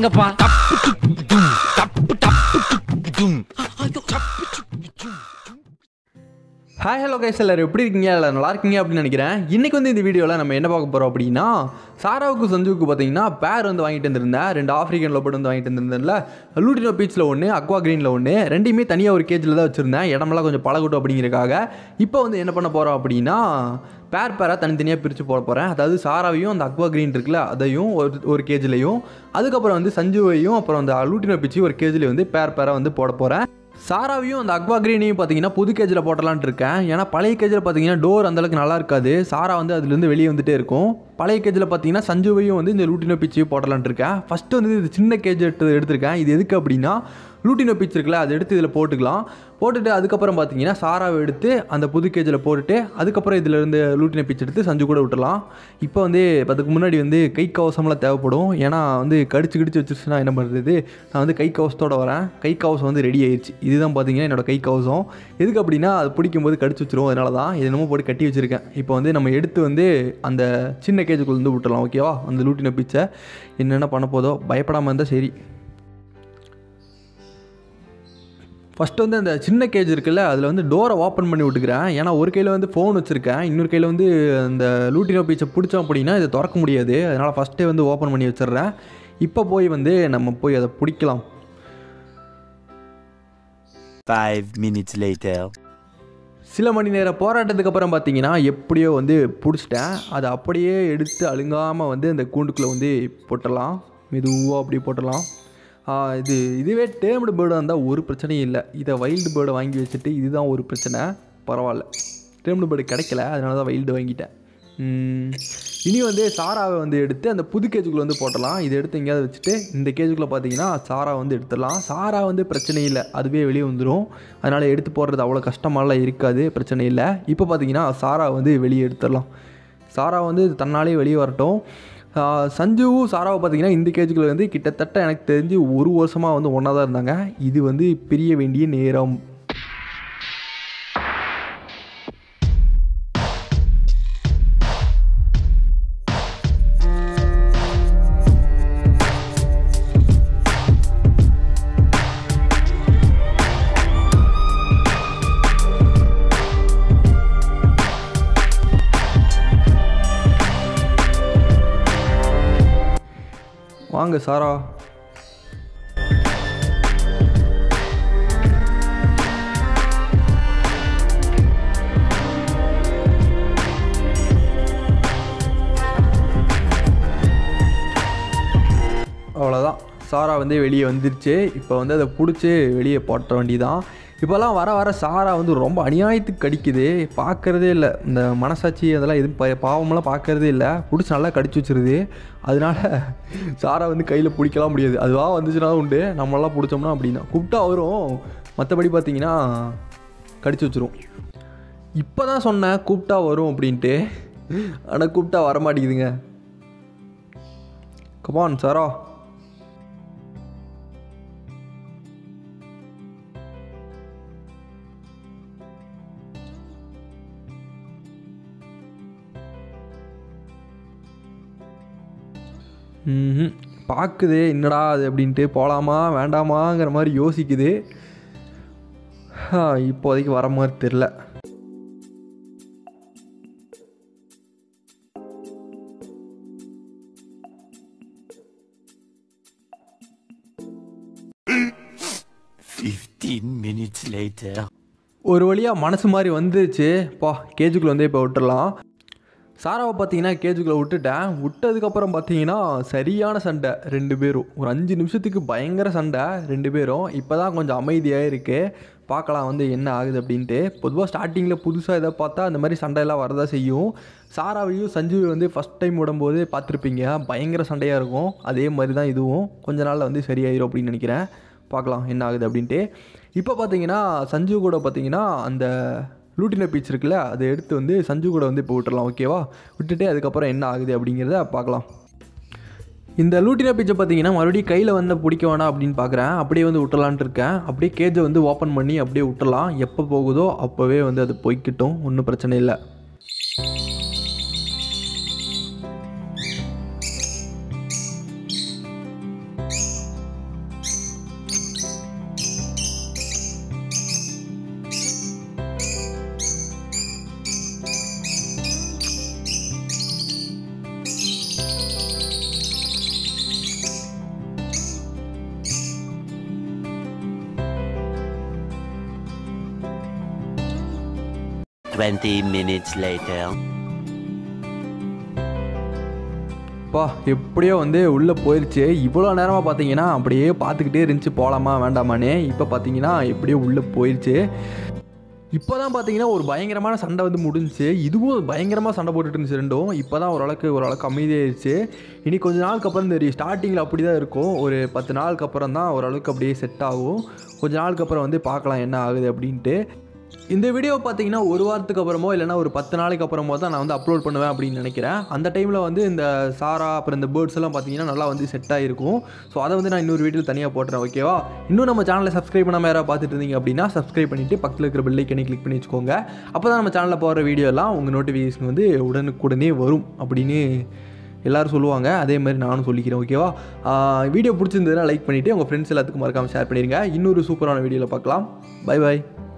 Hi hello guys, எல்லாரும் எப்படி இருக்கீங்க? எல்லாம் நல்லா இருக்கீங்க அப்படின்னு நினைக்கிறேன். இன்றைக்கி வந்து இந்த வீடியோவில் நம்ம என்ன பார்க்க போகிறோம் அப்படின்னா, சாராவுக்கு சஞ்சுவுக்கு பார்த்தீங்கன்னா பேர் வந்து வாங்கிட்டு வந்துருந்தேன். 2 ஆஃப்ரிக்கன் லோபர்ட் வந்து வாங்கிட்டு வந்துருந்தேன்ல, லூட்டினோ பீச்சில் ஒன்று, அக்வா க்ரீனில் ஒன்று, ரெண்டையுமே தனியாக ஒரு கேஜில் தான் வச்சுருந்தேன். இடமெல்லாம் கொஞ்சம் பழகட்டும் அப்படிங்கிறக்காக. இப்போ வந்து என்ன பண்ண போகிறோம் அப்படின்னா, பேராக தனித்தனியாக பிரித்து போட போகிறேன். அதாவது சாராவையும் அந்த அக்வா க்ரீன் இருக்குல்ல அதையும் ஒரு கேஜிலையும், அதுக்கப்புறம் வந்து சஞ்சுவையும் அப்புறம் அந்த லூட்டினோ பீச்சி ஒரு கேஜிலையும் வந்து பேராக வந்து போட போகிறேன். சாராவையும் அந்த அக்வா க்ரீனையும் பார்த்தீங்கன்னா புது கேஜில் போட்டலான்ட்டு இருக்கேன். ஏன்னா பழைய கேஜில் பார்த்தீங்கன்னா டோர் அந்தளவுக்கு நல்லா இருக்காது. சாரா வந்து அதுலேருந்து வெளியே வந்துகிட்டே இருக்கும். பழைய கேஜில் பார்த்தீங்கன்னா சஞ்சுவையும் வந்து இந்த லூட்டினோ பீச்சையும் போட்டலான்ட்டு இருக்கேன். ஃபஸ்ட்டு வந்து இது சின்ன கேஜ் எடுத்திருக்கேன். இது எதுக்கு அப்படின்னா, லூட்டினோ பீச் இருக்குல்ல அதை எடுத்து இதில் போட்டுக்கலாம். போட்டுட்டு அதுக்கப்புறம் பார்த்தீங்கன்னா சாராவை எடுத்து அந்த புது கேஜில் போட்டுட்டு அதுக்கப்புறம் இதில் இருந்து லூட்டினோ பீச் எடுத்து சஞ்சு கூட விட்டுலாம். இப்போ வந்து அதுக்கு முன்னாடி வந்து கை கவசம்லாம் தேவைப்படும். ஏன்னா வந்து கடிச்சு வச்சுருச்சுன்னா என்ன பண்ணுறது, நான் வந்து கை கவசத்தோடு வரேன். கை கவசம் வந்து ரெடி ஆயிடுச்சு. இதுதான் பார்த்தீங்கன்னா என்னோடய கை கவசம். எதுக்கு அப்படின்னா அது பிடிக்கும்போது கடிச்சு வச்சிரும். அதனால தான் இது என்னமோ போட்டு கட்டி வச்சுருக்கேன். இப்போ வந்து நம்ம எடுத்து வந்து அந்த சின்ன கேஜுக்குள்ள வந்து விட்டுலாம். ஓகேவா? அந்த லூட்டினோ பீச்சை என்னென்ன பண்ண போதோ பயப்படாமல் இருந்தால் சரி. ஃபஸ்ட்டு வந்து அந்த சின்ன கேஜ் இருக்குல்ல அதில் வந்து டோரை ஓப்பன் பண்ணி விட்டுக்கிறேன். ஏன்னா ஒரு கையில் வந்து ஃபோன் வச்சுருக்கேன், இன்னொரு கையில் வந்து அந்த லூட்டினோ பீச்சை பிடிச்சோம் அப்படின்னா இதை திறக்க முடியாது. அதனால் ஃபஸ்ட்டே வந்து ஓப்பன் பண்ணி வச்சிடுறேன். இப்போ போய் வந்து நம்ம போய் அதை பிடிக்கலாம். 5 minutes later. சில மணி நேரம் போராட்டத்துக்கு அப்புறம் பார்த்தீங்கன்னா எப்படியோ வந்து பிடிச்சிட்டேன். அதை அப்படியே எடுத்து அழுங்காமல் வந்து அந்த கூண்டுக்குள்ளே வந்து போட்டலாம். மெதுவாக அப்படி போட்டலாம். இதுவே டேம்டு பேர்டாக இருந்தால் ஒரு பிரச்சனையும் இல்லை. இதை வைல்டு பேர்டை வாங்கி வச்சுட்டு இதுதான் ஒரு பிரச்சனை. பரவாயில்ல, டேம்டு பேர்டு கிடைக்கல, அதனால தான் வைல்டு வாங்கிட்டேன். இனி வந்து சாராவை வந்து எடுத்து அந்த புது கேஜுக்குள்ளே வந்து போட்டலாம். இதை எடுத்து எங்கேயாவது வச்சுட்டு இந்த கேஜுக்குள்ளே பார்த்தீங்கன்னா சாரா வந்து எடுத்துடலாம். சாரா வந்து பிரச்சனை இல்லை, அதுவே வெளியே வந்துடும். அதனால் எடுத்து போடுறது அவ்வளோ கஷ்டமாலாம் இருக்காது, பிரச்சனை இல்லை. இப்போ பார்த்தீங்கன்னா சாரா வந்து வெளியே எடுத்துடலாம். சாரா வந்து தன்னாலே வெளியே வரட்டும். சஞ்சுவும் சாராவை பார்த்தீங்கன்னா இந்த கேஜுக்குள்ள வந்து கிட்டத்தட்ட எனக்கு தெரிஞ்சு 1 வருஷமாக வந்து ஒன்றா தான் இருந்தாங்க. இது வந்து பிரிய வேண்டிய நேரம். வாங்க சாரா. அவ்வளோதான், சாரா வந்து வெளியே வந்துருச்சு. இப்போ வந்து அதை பிடிச்சி வெளியே போட்ட வேண்டியதான். இப்போல்லாம் வர வர சாரா வந்து ரொம்ப அநியாயத்துக்கு கடிக்குது. பார்க்குறதே இல்லை, இந்த மனசாட்சி அதெல்லாம் எதுவும் பாவமெல்லாம் பார்க்குறதே இல்லை. பிடிச்சி நல்லா கடிச்சு வச்சுருது. அதனால சாரா வந்து கையில் பிடிக்கலாம் முடியாது. அதுவாக வந்துச்சுன்னா உண்டு, நம்மளாம் பிடிச்சோம்னா அப்படின்னா கூப்பிட்டா வரும். மற்றபடி பார்த்தீங்கன்னா கடிச்சு வச்சிரும். இப்போ தான் சொன்னேன் கூப்பிட்டா வரும் அப்படின்ட்டு, ஆனால் கூப்பிட்டா வரமாட்டேங்குதுங்க. கமான் சாரா. பார்க்குது என்னடா அது அப்படின்ட்டு, போகலாமா வேண்டாமாங்கிற மாதிரி யோசிக்குது. இப்போதைக்கு வர மாதிரி தெரில. ஒரு வழியாக மனசு மாதிரி வந்துச்சு. கேஜுக்குள்ளே வந்து இப்போ விட்டுடலாம். சாராவை பார்த்தீங்கன்னா கேஜுக்குள்ளே விட்டதுக்கப்புறம் பார்த்தீங்கன்னா சரியான சண்டை 2 பேரும். ஒரு 5 நிமிஷத்துக்கு பயங்கர சண்டை 2 பேரும். இப்போ தான் கொஞ்சம் அமைதியாக இருக்குது. பார்க்கலாம் வந்து என்ன ஆகுது அப்படின்ட்டு. பொதுவாக ஸ்டார்டிங்கில் புதுசாக எதாவது பார்த்தா அந்த மாதிரி சண்டையெல்லாம் வரதான் செய்யும். சாராவையும் சஞ்சுவை வந்து ஃபஸ்ட் டைம் விடும்போது பார்த்துருப்பீங்க, பயங்கர சண்டையாக இருக்கும். அதே மாதிரி தான் இதுவும் கொஞ்ச நாளில் வந்து சரியாயிரும் அப்படின்னு நினைக்கிறேன். பார்க்கலாம் என்ன ஆகுது அப்படின்ட்டு. இப்போ பார்த்தீங்கன்னா சஞ்சு கூட பார்த்தீங்கன்னா அந்த லூட்டினோ பீச் இருக்குல்ல அதை எடுத்து வந்து சஞ்சு கூட வந்து இப்போ விட்டுடலாம். ஓகேவா? விட்டுட்டு அதுக்கப்புறம் என்ன ஆகுது அப்படிங்கிறத பார்க்கலாம். இந்த லூட்டினோ பீச்சை பார்த்தீங்கன்னா மறுபடியும் கையில் வந்து பிடிக்க வேணாம் அப்படின்னு பார்க்குறேன். அப்படியே வந்து விட்டுலான்ட்டு இருக்கேன். அப்படியே கேஜை வந்து ஓப்பன் பண்ணி அப்படியே விட்டுடலாம். எப்போ போகுதோ அப்போவே வந்து அது போய்க்கிட்டும், ஒன்றும் பிரச்சனை இல்லை. 20 minutes later. பா எப்படியோ வந்து உள்ளே போயிடுச்சு. இவ்வளோ நேரமாக பார்த்தீங்கன்னா அப்படியே பார்த்துக்கிட்டே இருந்துச்சு போகலாமா வேண்டாமானே. இப்போ பார்த்தீங்கன்னா எப்படியோ உள்ளே போயிடுச்சு. இப்போ தான் பார்த்தீங்கன்னா ஒரு பயங்கரமான சண்டை வந்து முடிஞ்சிச்சு. இதுவும் பயங்கரமாக சண்டை போட்டுட்டு இருந்துச்சு ரெண்டும். இப்போ தான் ஓரளவுக்கு அமைதியாகிடுச்சு. இனி கொஞ்ச நாளுக்கு அப்புறம் தெரியும். ஸ்டார்டிங்கில் அப்படி தான் இருக்கும். ஒரு 10 நாளுக்கு அப்புறம் தான் ஓரளவுக்கு அப்படியே செட் ஆகும். கொஞ்ச நாளுக்கு அப்புறம் வந்து பார்க்கலாம் என்ன ஆகுது அப்படின்ட்டு. இந்த வீடியோ பார்த்தீங்கன்னா ஒரு வாரத்துக்கு அப்புறமோ இல்லைனா ஒரு 10 நாளைக்கு அப்புறமோ தான் நான் வந்து அப்லோட் பண்ணுவேன் அப்படின்னு நினைக்கிறேன். அந்த டைமில் வந்து இந்த சாரா அப்புறம் இந்த பேர்ட்ஸ் எல்லாம் பார்த்தீங்கன்னா நல்லா வந்து செட் ஆகிருக்கும். ஸோ அதை வந்து நான் இன்னொரு வீடியோ தனியாக போட்டுறேன். ஓகேவா? இன்னும் நம்ம சேனலை சப்ஸ்கிரைப் பண்ணாமல் யாராவது பார்த்துட்டு இருந்தீங்க அப்படின்னா சப்ஸ்கிரைப் பண்ணிவிட்டு பக்கத்தில் இருக்கிற பெல் ஐக்கனை கிளிக் பண்ணி வச்சுக்கோங்க. அப்போ தான் நம்ம சேனலில் போகிற வீடியோ எல்லாம் உங்கள் நோட்டிஃபிகேஷன் வந்து உடனுக்குடனே வரும் அப்படின்னு எல்லோரும் சொல்லுவாங்க. அதே மாதிரி நானும் சொல்லிக்கிறேன். ஓகேவா? வீடியோ பிடிச்சிருந்ததுன்னா லைக் பண்ணிவிட்டு உங்கள் ஃப்ரெண்ட்ஸ் எல்லாத்துக்கும் மறக்காமல் ஷேர் பண்ணிடுங்க. இன்னொரு சூப்பரான வீடியோவில் பார்க்கலாம். பை பாய்.